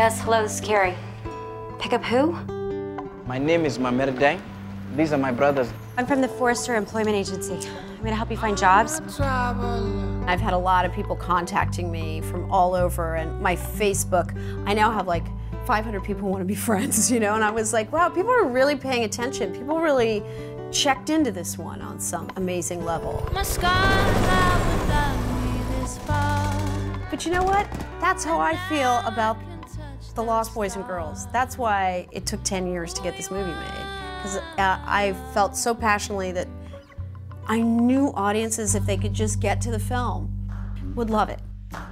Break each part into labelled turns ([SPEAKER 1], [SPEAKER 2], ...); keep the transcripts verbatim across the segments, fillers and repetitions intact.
[SPEAKER 1] Yes, hello, this is Carrie. Pick up who?
[SPEAKER 2] My name is Margaret Nagle. These are my brothers.
[SPEAKER 1] I'm from the Forrester Employment Agency. I'm gonna help you find jobs.
[SPEAKER 3] I've had a lot of people contacting me from all over, and my Facebook, I now have like five hundred people who want to be friends, you know, and I was like, wow, people are really paying attention. People really checked into this one on some amazing level. But you know what? That's how I feel about The Lost Boys and Girls. That's why it took ten years to get this movie made. Because uh, I felt so passionately that I knew audiences, if they could just get to the film, would love it.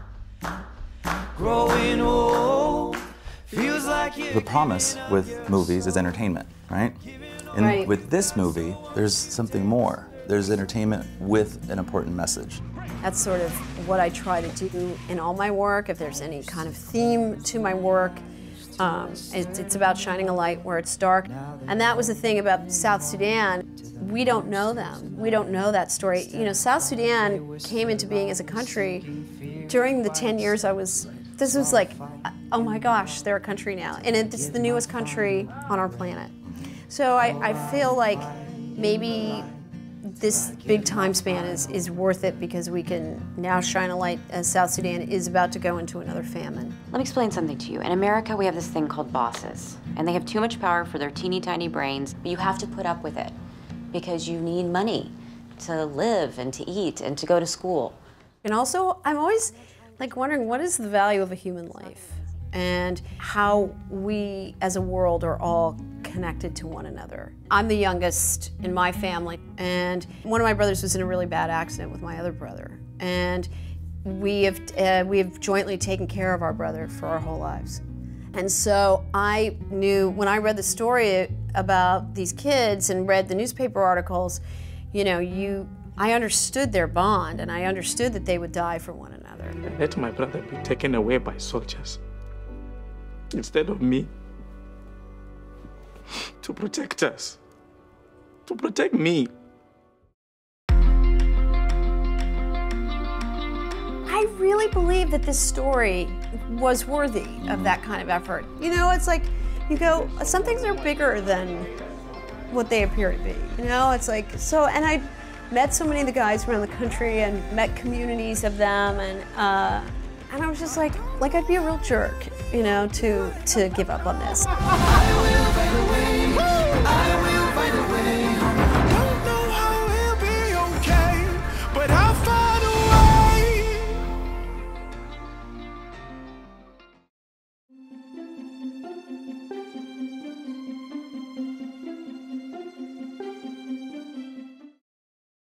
[SPEAKER 4] Growing old feels like
[SPEAKER 5] the promise with movies is entertainment, right? And
[SPEAKER 3] right.
[SPEAKER 5] with this movie, there's something more. There's entertainment with an important message.
[SPEAKER 3] That's sort of what I try to do in all my work. If there's any kind of theme to my work, um, it, it's about shining a light where it's dark. And that was the thing about South Sudan. We don't know them. We don't know that story. You know, South Sudan came into being as a country during the ten years I was, this was like, oh my gosh, they're a country now. And it's the newest country on our planet. So I, I feel like maybe this big time span is, is worth it because we can now shine a light as South Sudan is about to go into another famine.
[SPEAKER 1] Let me explain something to you. In America, we have this thing called bosses, and they have too much power for their teeny tiny brains, but you have to put up with it because you need money to live and to eat and to go to school.
[SPEAKER 3] And also, I'm always like wondering, what is the value of a human life? And how we as a world are all connected to one another. I'm the youngest in my family, and one of my brothers was in a really bad accident with my other brother. And we have, uh, we have jointly taken care of our brother for our whole lives. And so I knew, when I read the story about these kids and read the newspaper articles, you know, you, I understood their bond, and I understood that they would die for one another.
[SPEAKER 6] I let my brother be taken away by soldiers instead of me, to protect us, to protect me.
[SPEAKER 3] I really believe that this story was worthy of that kind of effort. You know, it's like, you go, some things are bigger than what they appear to be. You know, it's like, so, and I met so many of the guys around the country and met communities of them, and uh, and I was just like, like I'd be a real jerk, you know, to, to give up on this.
[SPEAKER 4] I will